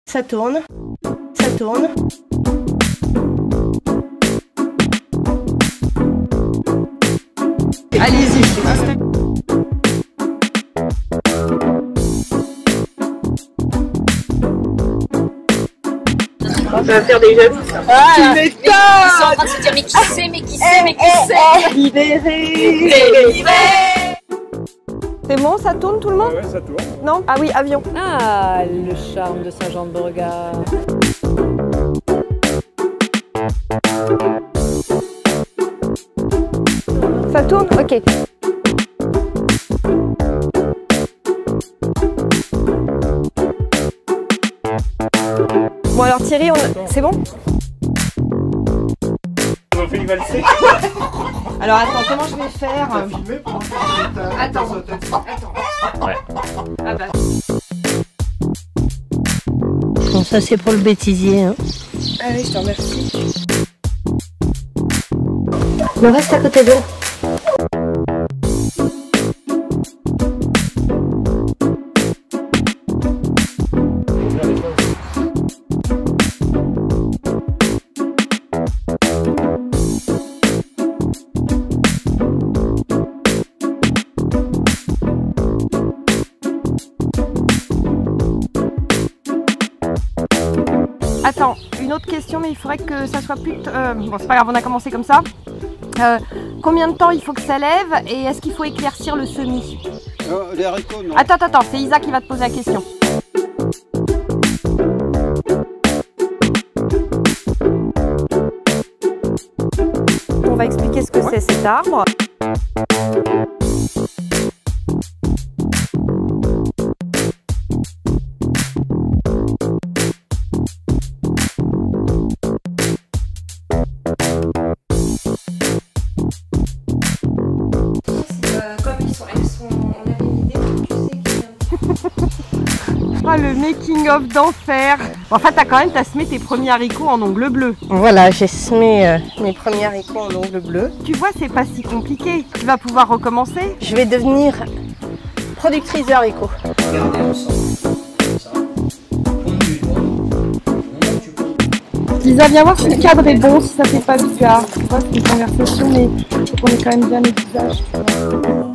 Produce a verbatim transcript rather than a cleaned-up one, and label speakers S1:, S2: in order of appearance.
S1: Ça tourne, ça tourne.
S2: Allez-y.
S1: On va faire des jeux.
S2: Ah,
S1: tu m'étonnes.
S3: Ils sont en train de se dire mais qui c'est, mais qui c'est, mais qui c'est.
S1: Libéré.
S2: C'est bon, ça tourne tout le monde?
S4: Ouais, ça tourne.
S2: Non? Ah oui, avion.
S3: Ah, le charme de Saint-Jean-de-Beauregard.
S2: Ça tourne? Ok. Bon alors Thierry, on... c'est bon?
S4: On fait une valser.
S2: Alors attends, comment je vais faire? Attends, attends.
S4: Ouais.
S2: Ah bah.
S1: Bon, ça c'est pour le bêtisier. Hein.
S2: Ah oui, je te remercie.
S1: On reste à côté d'eux.
S2: Attends, une autre question, mais il faudrait que ça soit plus... Euh, bon, c'est pas grave, on a commencé comme ça. Euh, combien de temps il faut que ça lève et est-ce qu'il faut éclaircir le semis?
S5: Euh, les haricots, non.
S2: Attends, attends, c'est Isa qui va te poser la question. On va expliquer ce que c'est cet arbre. Ah, le making of d'enfer. En fait, t'as quand même t'as semé tes premiers haricots en ongles bleus.
S1: Voilà, j'ai semé euh, mes premiers haricots en ongles bleus.
S2: Tu vois, c'est pas si compliqué. Tu vas pouvoir recommencer.
S1: Je vais devenir productrice de haricots.
S5: Regardez ensemble. Comme ça. Pointe du doigt. Moment tu pointes.
S2: Lisa, viens voir si le cadre est bon, si ça fait pas bizarre. Tu vois, c'est une conversation, mais il faut qu'on ait quand même bien les visages.